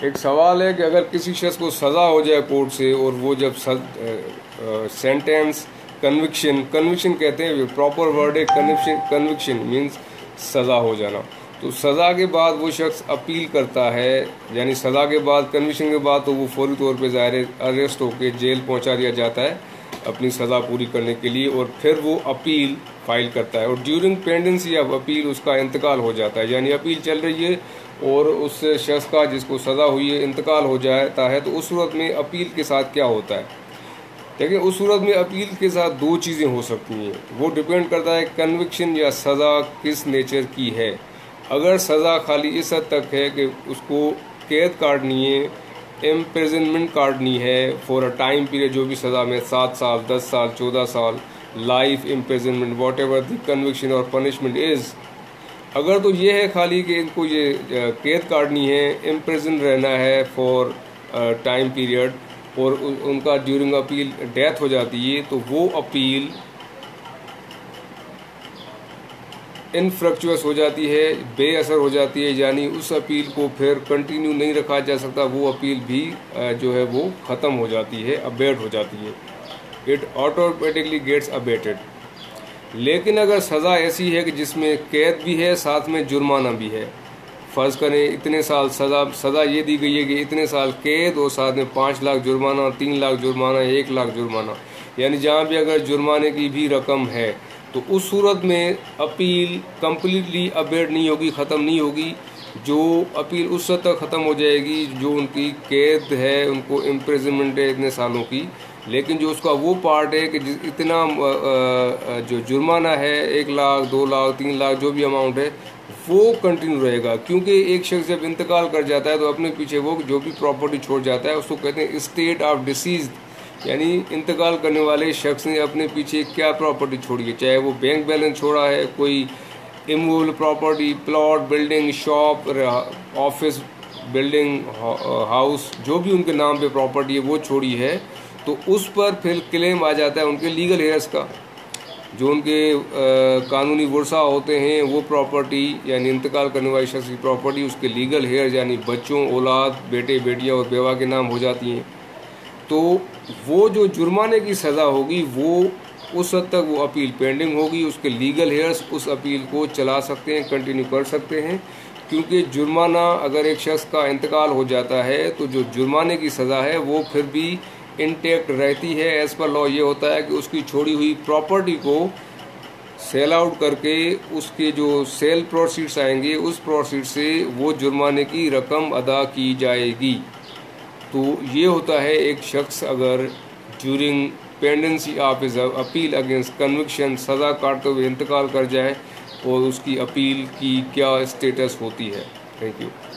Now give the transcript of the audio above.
एक सवाल है कि अगर किसी शख्स को सज़ा हो जाए कोर्ट से और वो जब सेंटेंस कन्विक्शन कहते हैं, प्रॉपर वर्ड है कन्विक्शन मीन्स सज़ा हो जाना। तो सज़ा के बाद वो शख्स अपील करता है, यानी सज़ा के बाद कन्विक्शन के बाद तो वो फौरी तौर पे ज़ाहिर अरेस्ट होकर जेल पहुंचा दिया जाता है अपनी सज़ा पूरी करने के लिए, और फिर वो अपील फाइल करता है और ड्यूरिंग पेंडेंसी ऑफ अपील उसका इंतकाल हो जाता है। यानी अपील चल रही है और उस शख्स का जिसको सज़ा हुई है इंतकाल हो जाता है, तो उस सूरत में अपील के साथ क्या होता है? देखिए, उस सूरत में अपील के साथ दो चीज़ें हो सकती हैं, वो डिपेंड करता है कन्विक्शन या सज़ा किस नेचर की है। अगर सज़ा खाली इस हद तक है कि उसको कैद काटनी है, इम्प्रिजनमेंट काटनी है फॉर अ टाइम पीरियड, जो भी सज़ा में 7 साल 10 साल 14 साल life imprisonment whatever the conviction और पनिशमेंट इज़, अगर तो ये है खाली कि इनको ये कैद काटनी है, इम्प्रिजन रहना है फॉर टाइम पीरियड और उनका ड्यूरिंग अपील डेथ हो जाती है, तो वो अपील इनफ्रक्चुअस हो जाती है, बेअसर हो जाती है, यानी उस अपील को फिर कंटिन्यू नहीं रखा जा सकता, वो अपील भी जो है वो ख़त्म हो जाती है, अबेट हो जाती है, इट ऑटोमेटिकली गेट्स अबेटेड। लेकिन अगर सज़ा ऐसी है कि जिसमें कैद भी है साथ में जुर्माना भी है, फ़र्ज़ करें इतने साल सज़ा ये दी गई है कि इतने साल कैद और साथ में 5 लाख जुर्माना, 3 लाख जुर्माना, 1 लाख जुर्माना, यानी जहाँ भी अगर जुर्माने की भी रकम है तो उस सूरत में अपील कम्प्लीटली अबेट नहीं होगी, ख़त्म नहीं होगी। जो अपील उस हद तक ख़त्म हो जाएगी जो उनकी कैद है, उनको इम्प्रिजनमेंट है इतने सालों की, लेकिन जो उसका वो पार्ट है कि इतना जो जुर्माना है 1 लाख 2 लाख 3 लाख जो भी अमाउंट है वो कंटिन्यू रहेगा। क्योंकि एक शख्स जब इंतकाल कर जाता है तो अपने पीछे वो जो भी प्रॉपर्टी छोड़ जाता है उसको कहते हैं स्टेट ऑफ डिसीज, यानी इंतकाल करने वाले शख्स ने अपने पीछे क्या प्रॉपर्टी छोड़ी है, चाहे वो बैंक बैलेंस छोड़ा है, कोई immovable property, plot, building, shop, office building, house, जो भी उनके नाम पे प्रॉपर्टी है वो छोड़ी है, तो उस पर फिर क्लेम आ जाता है उनके लीगल हेयर्स का। जो उनके कानूनी वर्सा होते हैं वो प्रॉपर्टी, यानी इंतकाल करने वाले शख्स की प्रॉपर्टी, उसके लीगल हेयर्स यानी बच्चों, औलाद, बेटे बेटियां और बेवा के नाम हो जाती हैं। तो वो जो जुर्माने की सज़ा होगी वो उस हद तक वो अपील पेंडिंग होगी, उसके लीगल हेयर्स उस अपील को चला सकते हैं, कंटिन्यू कर सकते हैं। क्योंकि जुर्माना अगर एक शख्स का इंतकाल हो जाता है तो जो जुर्माने की सज़ा है वो फिर भी इंटैक्ट रहती है। एज़ पर लॉ ये होता है कि उसकी छोड़ी हुई प्रॉपर्टी को सेल आउट करके उसके जो सेल प्रोसीड्स आएंगे उस प्रोसीड से वो जुर्माने की रकम अदा की जाएगी। तो ये होता है एक शख्स अगर during pendency of his appeal against conviction सज़ा काटते हुए इंतकाल कर जाए और उसकी अपील की क्या स्टेटस होती है। Thank you.